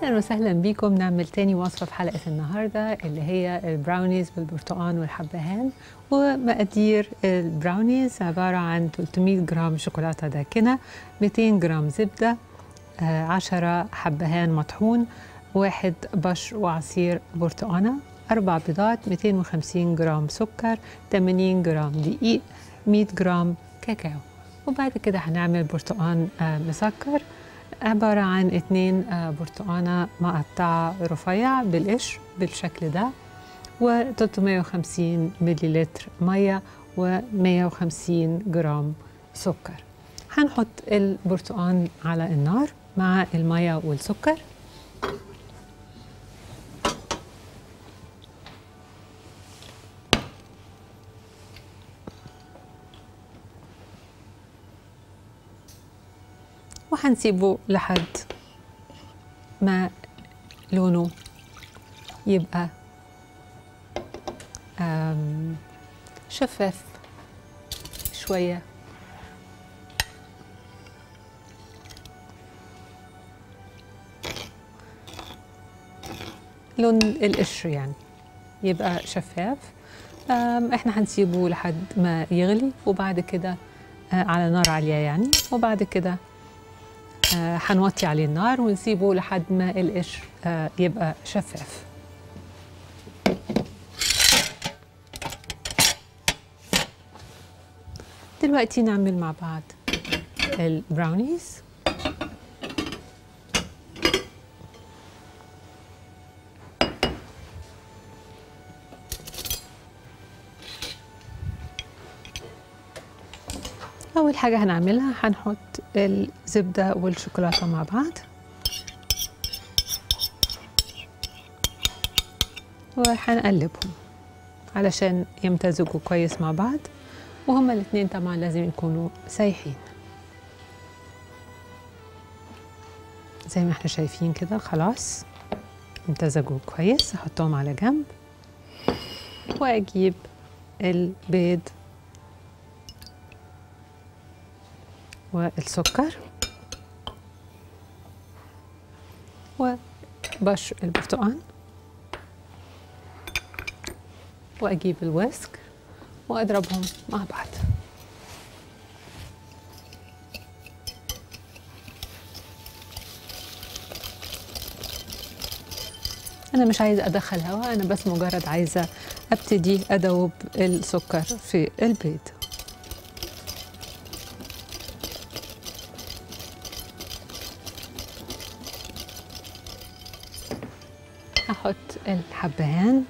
أهلا وسهلا بيكم. نعمل تاني وصفة في حلقة النهاردة اللي هي البراونيز بالبرتقال والحبهان. ومقادير البراونيز عبارة عن 300 جرام شوكولاتة داكنة، 200 جرام زبدة، 10 حبهان مطحون، 1 بشر وعصير برتقانة، 4 بيضات، 250 جرام سكر، 80 جرام دقيق، 100 جرام كاكاو. وبعد كده هنعمل برتقان مسكر عبارة عن 2 برتقانة مقطعة رفيع بالقشر بالشكل ده، و350 مليلتر مية، و150 جرام سكر. هنحط البرتقان على النار مع المية والسكر. وهنسيبه لحد ما لونه يبقى شفاف شوية، لون القشر يعني يبقى شفاف. احنا هنسيبه لحد ما يغلي، وبعد كده على نار عالية يعني، وبعد كده هنوطي عليه النار ونسيبه لحد ما القشر يبقى شفاف. دلوقتي نعمل مع بعض البراونيز. أول حاجة هنعملها هنحط الزبدة والشوكولاتة مع بعض، وهنقلبهم علشان يمتزجوا كويس مع بعض، وهما الاتنين طبعا لازم يكونوا سايحين زي ما احنا شايفين كده. خلاص امتزجوا كويس، احطهم على جنب، واجيب البيض والسكر وبشر البرتقال، واجيب الويسك واضربهم مع بعض. انا مش عايزه ادخل هواء، انا بس مجرد عايزه ابتدي ادوب السكر في البيض. هحط الحبهان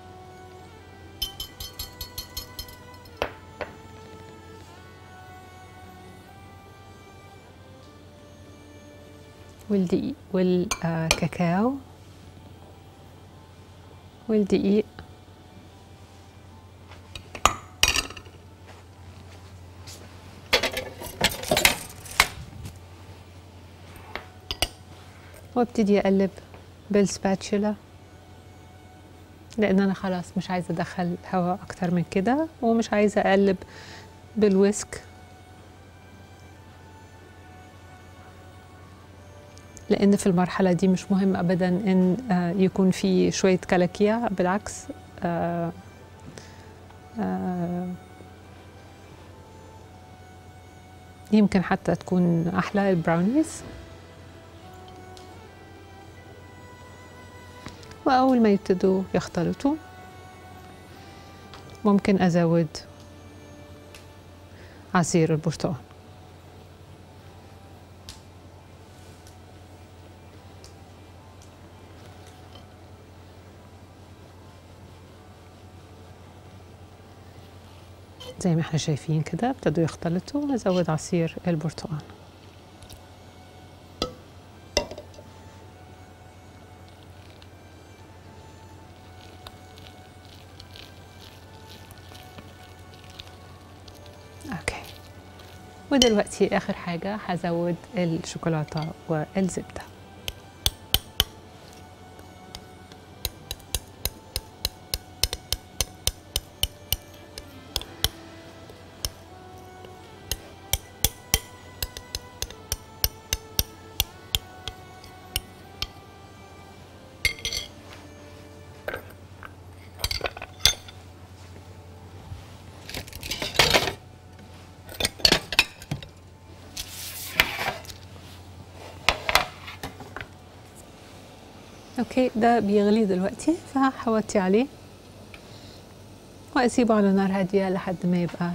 والدقيق والكاكاو والدقيق، وابتدي اقلب بالسباتشولا، لان انا خلاص مش عايزه ادخل هواء اكتر من كده، ومش عايزه اقلب بالويسك لان في المرحله دي مش مهم ابدا ان يكون في شويه كلاكيع، بالعكس يمكن حتى تكون احلى البراونيز. واول ما يبتدوا يختلطوا ممكن ازود عصير البرتقال. زي ما احنا شايفين كده ابتدوا يختلطوا، ازود عصير البرتقال. اوكي، ودلوقتي اخر حاجة هزود الشوكولاتة والزبدة. اوكي، ده بيغلي دلوقتي فهوطي عليه واسيبه على نار هاديه لحد ما يبقى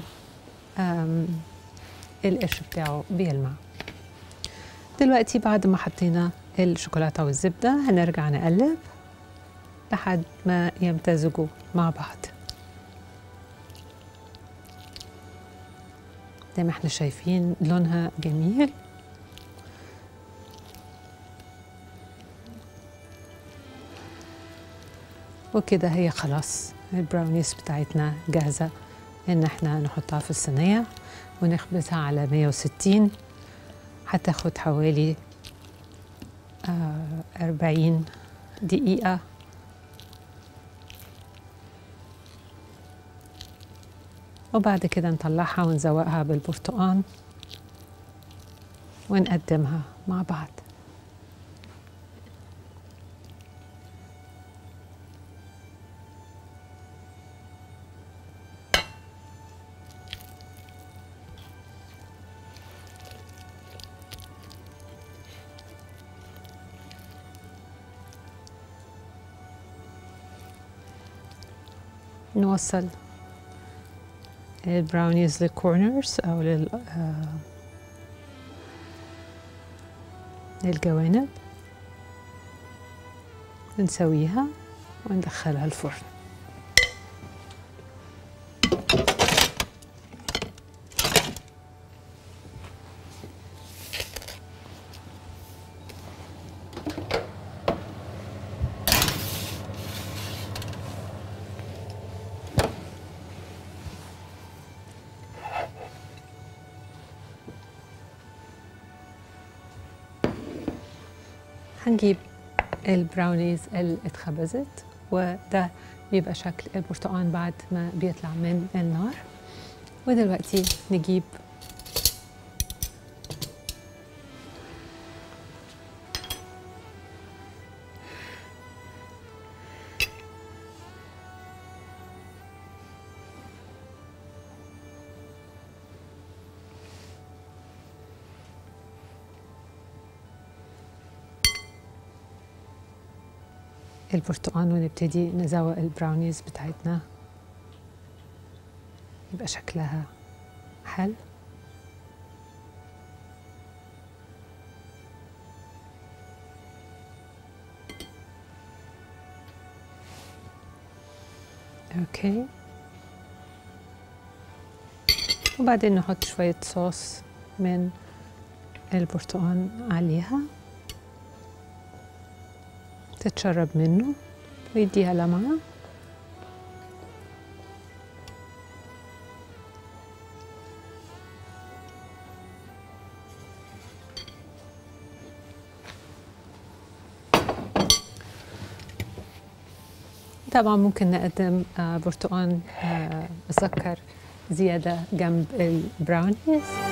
القرش بتاعه بيلمع. دلوقتي بعد ما حطينا الشوكولاته والزبده هنرجع نقلب لحد ما يمتزجوا مع بعض. زي ما احنا شايفين لونها جميل. وكده هي خلاص البراونيز بتاعتنا جاهزة ان احنا نحطها في الصينية ونخبزها على 160. هتاخد حوالي 40 دقيقة. وبعد كده نطلعها ونزوقها بالبرتقال ونقدمها مع بعض. نوصل البراونيز للكورنرز أو للجوانب، نسويها وندخلها الفرن. هنجيب البراونيز اللي اتخبزت، وده بيبقى شكل البرتقال بعد ما بيطلع من النار. ودلوقتي نجيب البرتقال ونبتدي نزوق البراونيز بتاعتنا يبقى شكلها حلو. اوكي، وبعدين نحط شوية صوص من البرتقال عليها تتشرب منه ويديها لمعة. طبعا ممكن نقدم برتقال مسكر زيادة جنب البراونيز.